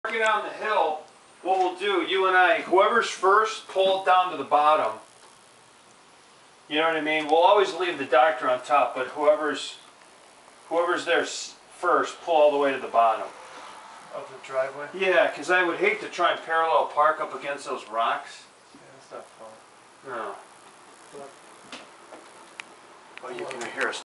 Get on the hill, what we'll do, you and I, whoever's first, pull it down to the bottom. You know what I mean? We'll always leave the doctor on top, but whoever's there first, pull all the way to the bottom. Of the driveway? Yeah, because I would hate to try and parallel park up against those rocks. Yeah, that's not fun. No. Well, you can hear us